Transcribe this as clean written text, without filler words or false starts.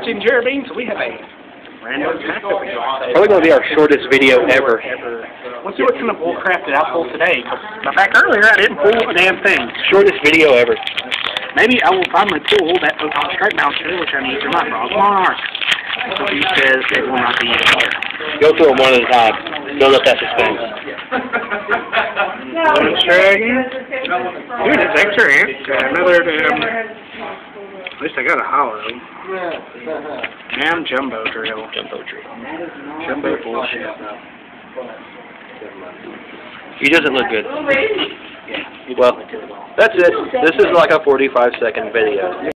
watching Jared Bean, so we have a random fact that we got. Probably going to be our shortest video ever. Let's see what kind of bullcrap did I pull today. The fact earlier I didn't pull a damn thing. Shortest video ever. Maybe I will finally pull that Pokemon Strike Bouncer, which I need for my Frogmark. So he says it will not be in here. Go through them one at a time. Build up that suspense. Dragon. Dude, it's extra ant. Another damn. At least I got a hollow. Damn Jumbo Drill. Jumbo Drill. Jumbo bullshit. He doesn't look good. Well, that's it. This is like a 45-second video.